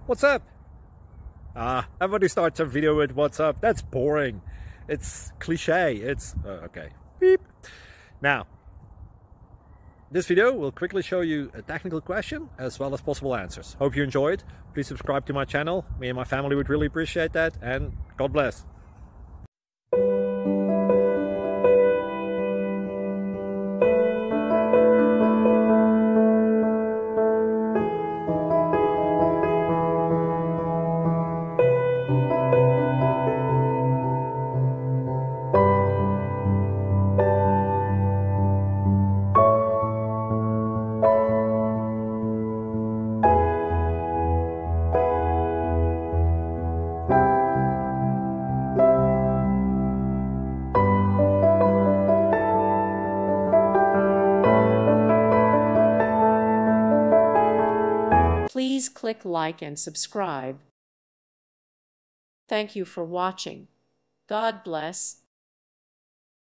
What's up? Everybody starts a video with what's up. That's boring. It's cliche. It's okay. Beep. Now, this video will quickly show you a technical question as well as possible answers. Hope you enjoyed. Please subscribe to my channel. Me and my family would really appreciate that, and God bless. Please click like and subscribe. Thank you for watching. God bless.